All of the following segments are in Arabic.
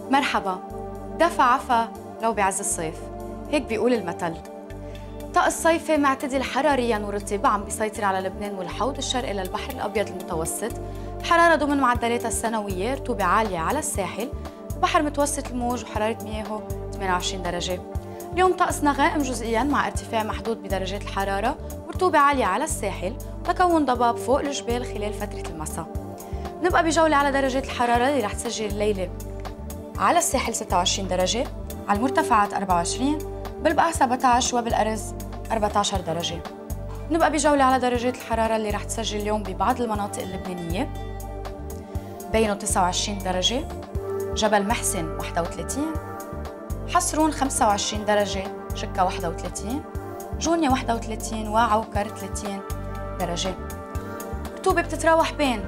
مرحبا، دفع عفا لو بعز الصيف، هيك بيقول المثل. طقس صيفي معتدل حرارياً ورطب عم بيسيطر على لبنان والحوض الشرقي للبحر الأبيض المتوسط، الحرارة ضمن معدلاتها السنوية، رطوبة عالية على الساحل، بحر متوسط الموج وحرارة مياهه 28 درجة. اليوم طقسنا غائم جزئياً مع ارتفاع محدود بدرجات الحرارة ورطوبة عالية على الساحل وتكون ضباب فوق الجبال خلال فترة المساء. نبقى بجولة على درجات الحرارة اللي رح تسجل الليلة على الساحل 26 درجة، على المرتفعات 24، بالبقع 17 وبالأرز 14 درجة. نبقى بجولة على درجات الحرارة اللي رح تسجل اليوم ببعض المناطق اللبنانية. بينو 29 درجة، جبل محسن 31، حصرون 25 درجة، شكا 31، جونيا 31 وعوكر 30 درجة. رطوبة بتتراوح بين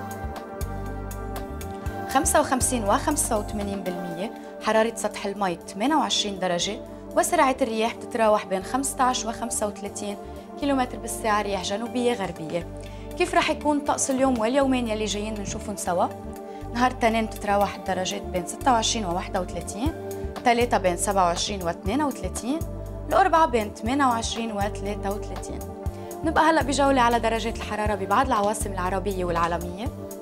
55 و 85%، حرارة سطح المي 28 درجة، وسرعة الرياح بتتراوح بين 15 و 35 كيلومتر بالساعة، رياح جنوبية غربية. كيف رح يكون طقس اليوم واليومين يلي جايين بنشوفهم سوا؟ نهار الاثنين بتتراوح الدرجات بين 26 و 31، الثلاثة بين 27 و 32، الأربعاء بين 28 و 33. نبقى هلأ بجولة على درجات الحرارة ببعض العواصم العربية والعالمية.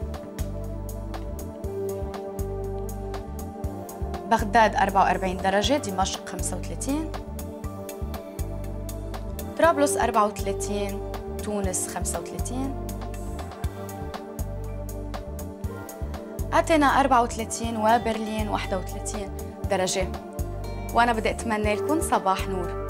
بغداد 44 درجة، دمشق 35، طرابلس 34، تونس 35، أثينا 34 وبرلين 31 درجة. وأنا بدي أتمنى لكم صباح نور.